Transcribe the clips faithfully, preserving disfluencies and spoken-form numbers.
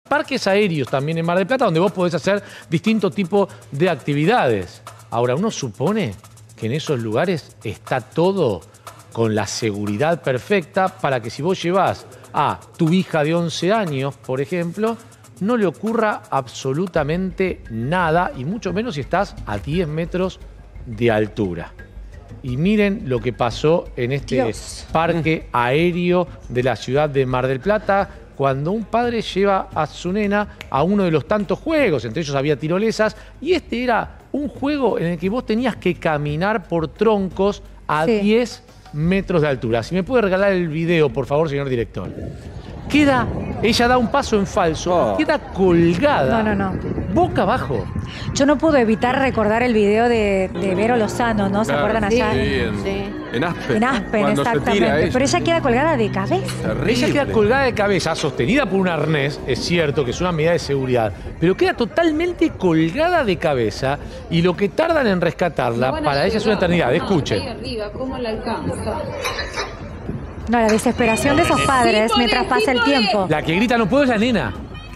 parques aéreos también en Mar del Plata, donde vos podés hacer distintos tipos de actividades. Ahora, uno supone que en esos lugares está todo con la seguridad perfecta para que si vos llevás a tu hija de once años, por ejemplo, no le ocurra absolutamente nada, y mucho menos si estás a diez metros de altura. Y miren lo que pasó en este Dios. parque aéreo de la ciudad de Mar del Plata, cuando un padre lleva a su nena a uno de los tantos juegos, entre ellos había tirolesas, y este era un juego en el que vos tenías que caminar por troncos a sí. diez metros de altura. Si me puede regalar el video, por favor, señor director. Queda, ella da un paso en falso, oh. queda colgada, no, no, no. boca abajo. Yo no puedo evitar recordar el video de, de Vero Lozano, ¿no? ¿Se claro, acuerdan allá? Sí, en, sí. en Aspen. En Aspen, exactamente. Ella. Pero ella queda colgada de cabeza. Terrible. Ella queda colgada de cabeza, sostenida por un arnés, es cierto que es una medida de seguridad, pero queda totalmente colgada de cabeza y lo que tardan en rescatarla, no, para ella es una eternidad. Escuchen. Ahí arriba, ¿cómo la alcanza? No, la desesperación de esos padres mientras pasa el tiempo. La que grita no puedo es la nena.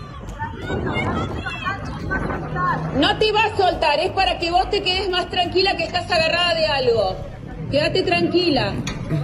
No te vas a soltar, es para que vos te quedes más tranquila que estás agarrada de algo. Quédate tranquila.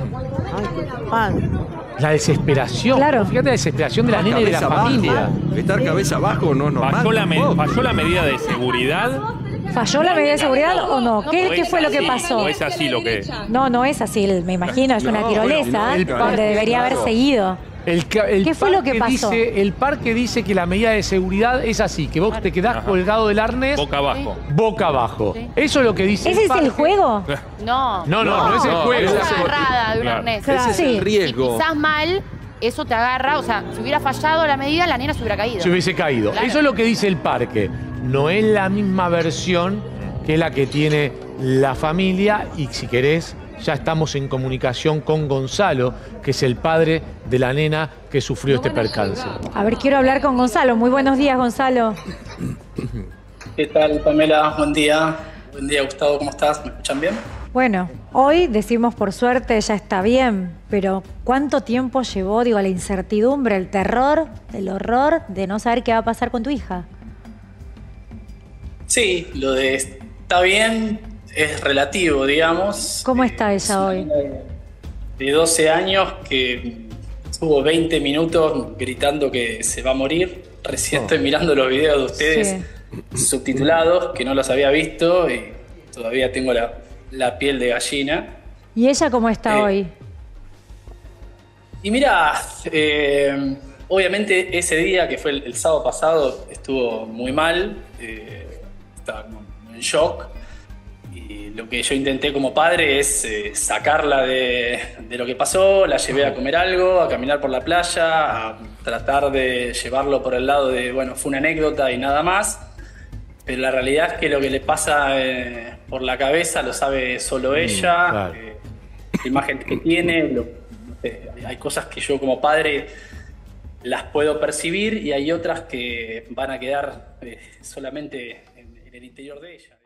La desesperación. Claro. Fíjate la desesperación de la nena y de la familia. Estar cabeza abajo no es normal. Falló la, me falló la medida de seguridad. ¿Falló la medida de seguridad o no? ¿Qué, ¿qué fue lo que pasó? No es así lo que... No, no es así, me imagino, es una tirolesa no, no, donde debería haber seguido. El, el ¿Qué fue lo que pasó? Dice, el parque dice que la medida de seguridad es así, que vos te quedás Ajá. colgado del arnés. Boca abajo. Boca abajo. Sí. Eso es lo que dice ¿Ese el parque. es el juego? No. No, no, no, no es el no, juego. Es una agarrada de un claro. arnés. Claro. Ese es el riesgo. Si pisás mal, eso te agarra, o sea, si hubiera fallado la medida, la nena se hubiera caído. Se hubiese caído. Claro. Eso es lo que dice el parque. No es la misma versión que la que tiene la familia, y si querés, ya estamos en comunicación con Gonzalo, que es el padre de la nena que sufrió este percance. A ver, quiero hablar con Gonzalo. Muy buenos días, Gonzalo. ¿Qué tal, Pamela? Buen día. Buen día, Gustavo. ¿Cómo estás? ¿Me escuchan bien? Bueno, hoy decimos por suerte ya está bien, pero ¿cuánto tiempo llevó, digo, la incertidumbre, el terror, el horror de no saber qué va a pasar con tu hija? Sí, lo de está bien es relativo, digamos. ¿Cómo está ella hoy? De doce años que estuvo veinte minutos gritando que se va a morir. Recién oh. estoy mirando los videos de ustedes sí. subtitulados, que no los había visto y todavía tengo la, la piel de gallina. ¿Y ella cómo está eh, hoy? Y mira, eh, obviamente ese día, que fue el, el sábado pasado, estuvo muy mal. Eh, estaba en shock. Y lo que yo intenté como padre es eh, sacarla de, de lo que pasó. La llevé a comer algo, a caminar por la playa, a tratar de llevarlo por el lado de, bueno, fue una anécdota y nada más. Pero la realidad es que lo que le pasa eh, por la cabeza lo sabe solo ella. Mm, claro. eh, la imagen que tiene, lo, no sé, hay cosas que yo como padre las puedo percibir y hay otras que van a quedar eh, solamente en, en el interior de ella.